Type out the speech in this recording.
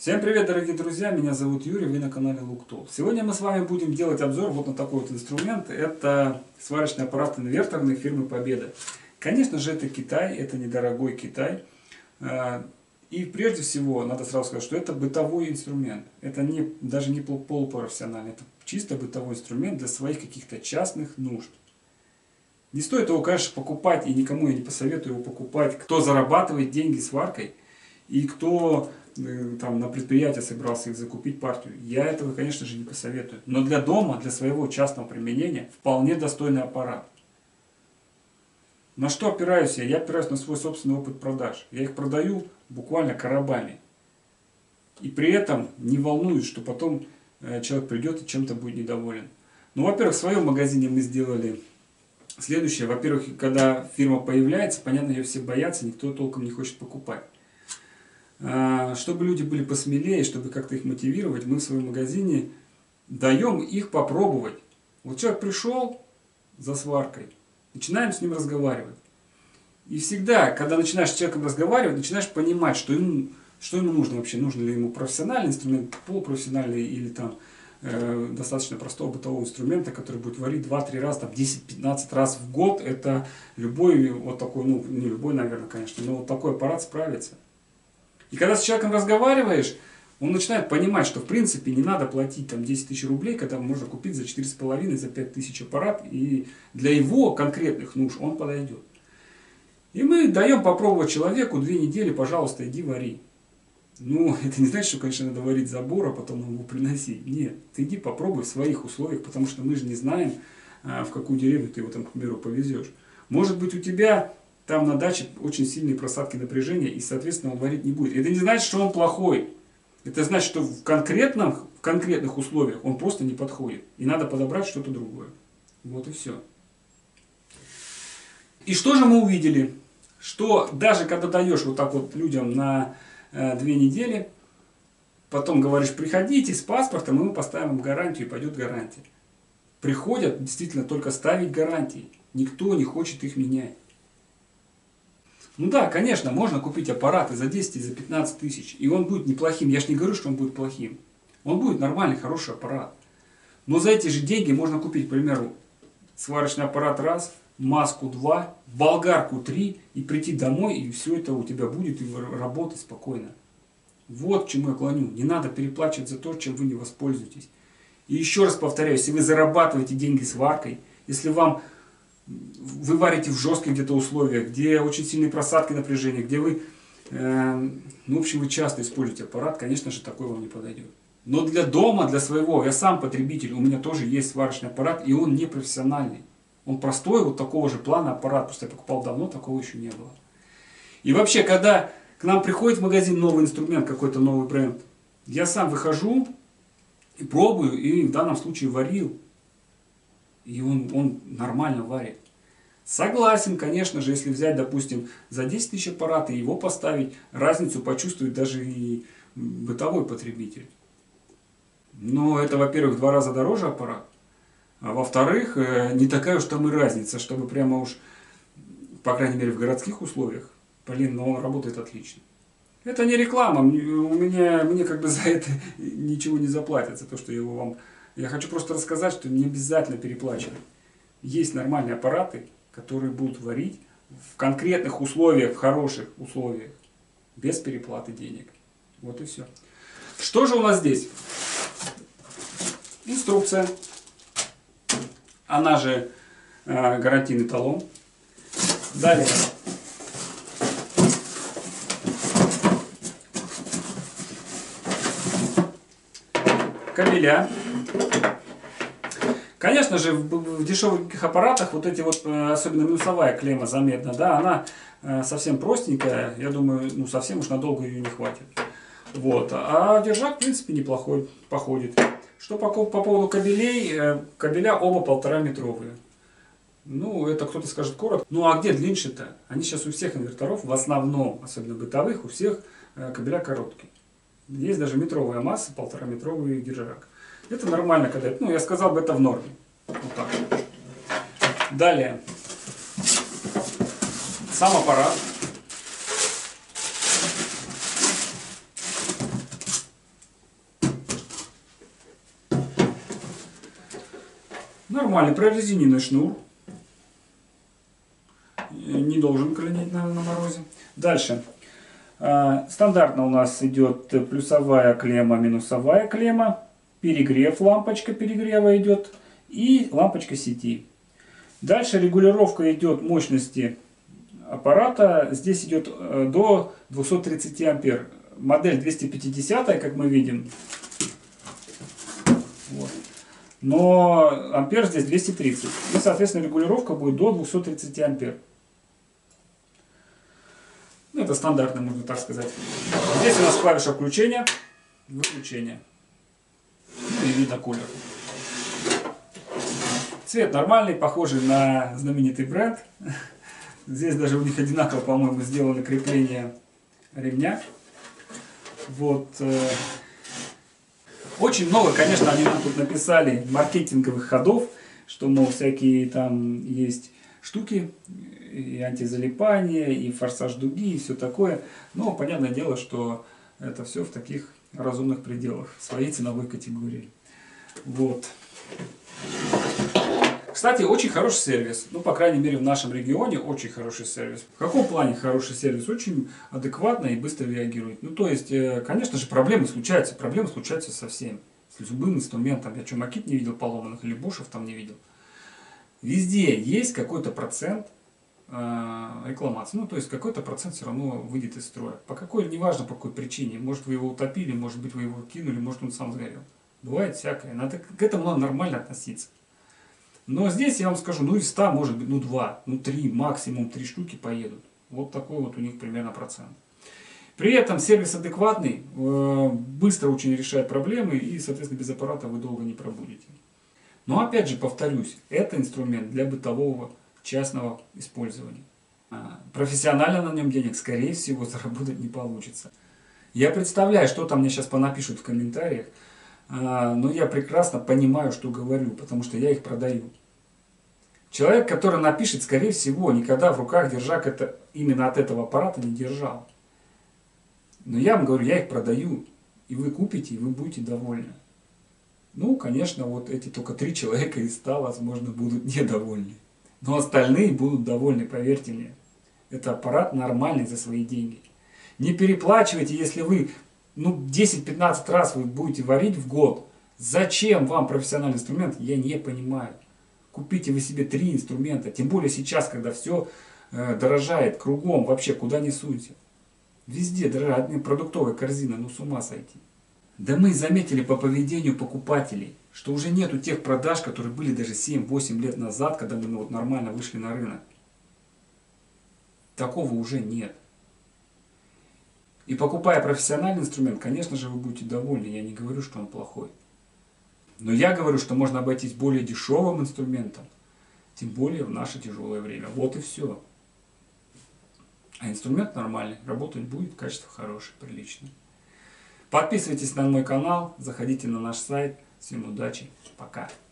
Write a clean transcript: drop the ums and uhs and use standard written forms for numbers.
Всем привет, дорогие друзья, меня зовут Юрий, вы на канале LookTool. Сегодня мы с вами будем делать обзор вот на такой вот инструмент. Это сварочный аппарат инверторный фирмы Победа. Конечно же, это Китай, это недорогой Китай. И прежде всего, надо сразу сказать, что это бытовой инструмент. Это даже не полупрофессиональный, это чисто бытовой инструмент для своих каких-то частных нужд. Не стоит его, конечно, покупать, и никому я не посоветую его покупать, кто зарабатывает деньги сваркой и кто там на предприятие собирался их закупить партию. Я этого, конечно же, не посоветую. Но для дома, для своего частного применения, вполне достойный аппарат. На что опираюсь я? Я опираюсь на свой собственный опыт продаж. Я их продаю буквально коробами. И при этом не волнуюсь, что потом человек придет и чем-то будет недоволен. Ну, во-первых, в своем магазине мы сделали следующее. Во-первых, когда фирма появляется, понятно, ее все боятся, никто толком не хочет покупать. Чтобы люди были посмелее, чтобы как-то их мотивировать, мы в своем магазине даем их попробовать. Вот человек пришел за сваркой, начинаем с ним разговаривать. И всегда, когда начинаешь с человеком разговаривать, начинаешь понимать, что ему нужно вообще. Нужен ли ему профессиональный инструмент, полупрофессиональный или там достаточно простого бытового инструмента, который будет варить 2-3 раза, там 10-15 раз в год. Это любой вот такой, ну не любой, наверное, конечно, но вот такой аппарат справится. И когда с человеком разговариваешь, он начинает понимать, что в принципе не надо платить там 10 тысяч рублей, когда можно купить за 4,5, за 5 тысяч аппарат, и для его конкретных нужд он подойдет. И мы даем попробовать человеку 2 недели, пожалуйста, иди вари. Ну, это не значит, что, конечно, надо варить забор, а потом его приносить. Нет, ты иди попробуй в своих условиях, потому что мы же не знаем, в какую деревню ты его там, к примеру, повезешь. Может быть, у тебя там на даче очень сильные просадки напряжения, и, соответственно, он варить не будет. Это не значит, что он плохой. Это значит, что в конкретных условиях он просто не подходит. И надо подобрать что-то другое. Вот и все. И что же мы увидели? Что даже когда даешь вот так вот людям на 2 недели, потом говоришь, приходите с паспортом, и мы поставим гарантию, и пойдет гарантия. Приходят действительно только ставить гарантии. Никто не хочет их менять. Ну да, конечно, можно купить аппараты за 10 и за 15 тысяч, и он будет неплохим. Я же не говорю, что он будет плохим. Он будет нормальный, хороший аппарат. Но за эти же деньги можно купить, к примеру, сварочный аппарат раз, маску 2, болгарку 3, и прийти домой, и все это у тебя будет, и работать спокойно. Вот к чему я клоню. Не надо переплачивать за то, чем вы не воспользуетесь. И еще раз повторяю, если вы зарабатываете деньги сваркой, если вы варите в жестких где-то условиях, где очень сильные просадки напряжения, где вы, ну, в общем, вы часто используете аппарат, конечно же, такой вам не подойдет. Но для дома, для своего, я сам потребитель, у меня тоже есть сварочный аппарат, и он не профессиональный. Он простой, вот такого же плана аппарат, просто я покупал давно, такого еще не было. И вообще, когда к нам приходит в магазин новый инструмент, какой-то новый бренд, я сам выхожу и пробую, и в данном случае варил. И он нормально варит. Согласен, конечно же, если взять, допустим, за 10 тысяч аппарат и его поставить, разницу почувствует даже и бытовой потребитель. Но это, во-первых, в 2 раза дороже аппарат. А во-вторых, не такая уж там и разница, чтобы прямо уж, по крайней мере, в городских условиях, блин, но он работает отлично. Это не реклама, мне как бы за это ничего не заплатят, за то, что я его вам... Я хочу просто рассказать, что не обязательно переплачивать. Есть нормальные аппараты, которые будут варить в конкретных условиях, в хороших условиях, без переплаты денег. Вот и все. Что же у нас здесь? Инструкция. Она же гарантийный талон. Далее. Кабеля. Конечно же, в дешевых аппаратах вот эти вот, особенно минусовая клемма заметна, да, она совсем простенькая, я думаю, ну совсем уж надолго ее не хватит. Вот. А держак, в принципе, неплохой, походит. Что по поводу кабелей, кабеля оба 1,5-метровые. Ну, это кто-то скажет коротко. Ну, а где длиннее-то? Они сейчас у всех инверторов, в основном, особенно бытовых, у всех кабеля короткие. Есть даже метровая масса, 1,5-метровый держак. Это нормально, когда, ну, я сказал бы, это в норме. Вот так. Далее. Сам аппарат. Нормальный прорезиненный шнур. Не должен клинить на морозе. Дальше. Стандартно у нас идет плюсовая клемма, минусовая клемма. Перегрев, лампочка перегрева идет. И лампочка сети. Дальше регулировка идет мощности аппарата. Здесь идет до 230 ампер. Модель 250, как мы видим. Вот. Но ампер здесь 230. И, соответственно, регулировка будет до 230 ампер. Ну, это стандартно, можно так сказать. Здесь у нас клавиша включения, выключения. Ну и видно кулер. Цвет нормальный, похожий на знаменитый бренд. Здесь даже у них одинаково, по-моему, сделано крепление ремня. Вот. Очень много, конечно, они нам тут написали маркетинговых ходов, что, мол, всякие там есть штуки, и антизалипание, и форсаж дуги, и все такое. Но понятное дело, что это все в таких разумных пределах, в своей ценовой категории. Вот. Кстати, очень хороший сервис. Ну, по крайней мере, в нашем регионе очень хороший сервис. В каком плане хороший сервис? Очень адекватно и быстро реагирует. Ну, то есть, конечно же, проблемы случаются со всеми. С любым инструментом. Я что, Макит не видел поломанных, или Бушев там не видел. Везде есть какой-то процент рекламации. Ну, то есть, какой-то процент все равно выйдет из строя. По какой, неважно по какой причине. Может, вы его утопили, может быть, вы его кинули, может, он сам сгорел. Бывает всякое. Надо, к этому надо нормально относиться. Но здесь я вам скажу, ну из 100 может быть, ну 2, ну 3, максимум 3 штуки поедут. Вот такой вот у них примерно процент. При этом сервис адекватный, быстро очень решает проблемы и, соответственно, без аппарата вы долго не пробудете. Но опять же повторюсь, это инструмент для бытового частного использования. Профессионально на нем денег, скорее всего, заработать не получится. Я представляю, что там мне сейчас понапишут в комментариях. Но я прекрасно понимаю, что говорю, потому что я их продаю. Человек, который напишет, скорее всего, никогда в руках держак именно от этого аппарата не держал. Но я вам говорю, я их продаю, и вы купите, и вы будете довольны. Ну, конечно, вот эти только 3 человека из 100, возможно, будут недовольны. Но остальные будут довольны, поверьте мне. Это аппарат нормальный за свои деньги. Не переплачивайте, если вы... Ну, 10-15 раз вы будете варить в год. Зачем вам профессиональный инструмент, я не понимаю. Купите вы себе 3 инструмента. Тем более сейчас, когда все дорожает кругом, вообще куда ни суньте. Везде дорожает продуктовая корзина, ну с ума сойти. Да мы заметили по поведению покупателей, что уже нету тех продаж, которые были даже 7-8 лет назад, когда мы вот нормально вышли на рынок. Такого уже нет. И покупая профессиональный инструмент, конечно же, вы будете довольны. Я не говорю, что он плохой. Но я говорю, что можно обойтись более дешевым инструментом. Тем более в наше тяжелое время. Вот и все. А инструмент нормальный. Работать будет, качество хорошее, приличное. Подписывайтесь на мой канал, заходите на наш сайт. Всем удачи. Пока.